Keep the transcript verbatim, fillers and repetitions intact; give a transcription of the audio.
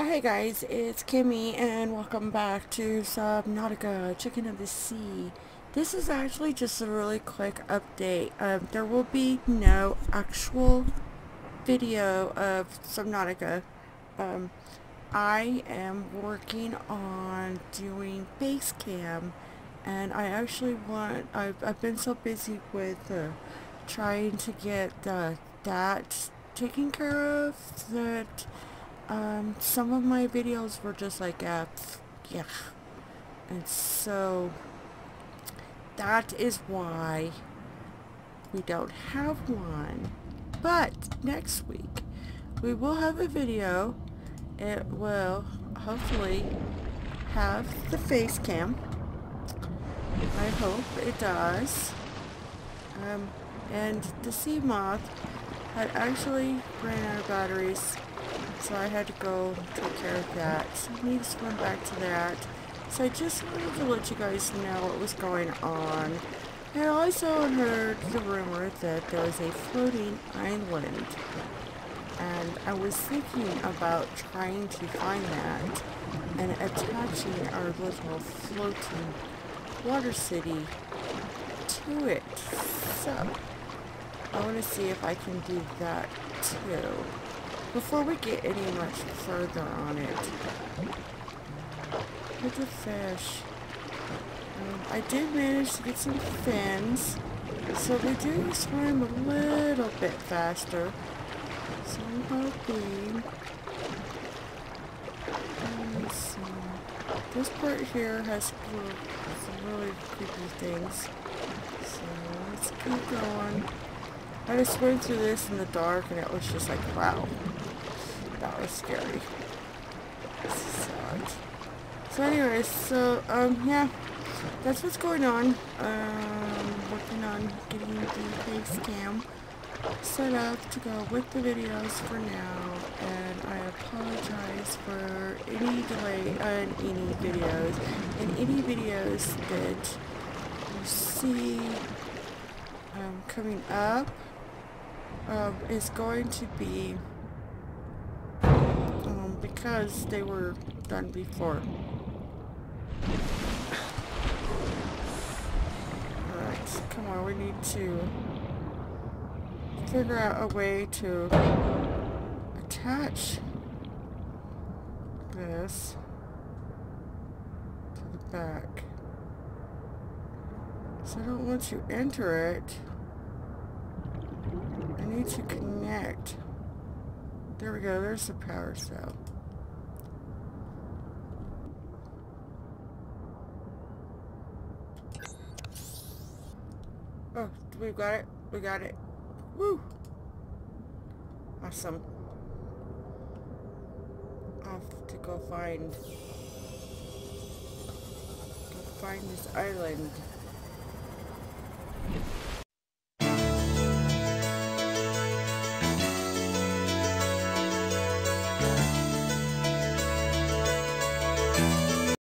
Hey guys, it's Kimmy and welcome back to Subnautica, Chicken of the Sea. This is actually just a really quick update. Um, there will be no actual video of Subnautica. Um, I am working on doing base cam, and I actually want, I've, I've been so busy with uh, trying to get uh, that taken care of that Um, some of my videos were just like, uh, yeah. And so, that is why we don't have one. But, next week, we will have a video. It will, hopefully, have the face cam. I hope it does. Um, and the sea moth had actually ran out of batteries. So I had to go take care of that. So I need to swim back to that. So I just wanted to let you guys know what was going on. I also heard the rumor that there was a floating island. And I was thinking about trying to find that and attaching our little floating water city to it. So I want to see if I can do that too. Before we get any much further on it, look at the fish. Um, I did manage to get some fins, so they do swim a little bit faster. So I'm hoping. Let me see. This part here has some really creepy things. So let's keep going. I just swam through this in the dark, and it was just like, wow. That was scary. So, so anyways, so, um, yeah, that's what's going on. Um, working on getting the face cam set up to go with the videos for now, and I apologize for any delay on any videos, and any videos that you see, um, coming up, um, is going to be because they were done before. Alright, come on, we need to figure out a way to attach this to the back. So I don't want to enter it. I need to connect. There we go, there's the power cell. Oh, we got it. We got it. Woo! Awesome. I'll have to go find... Go find this island.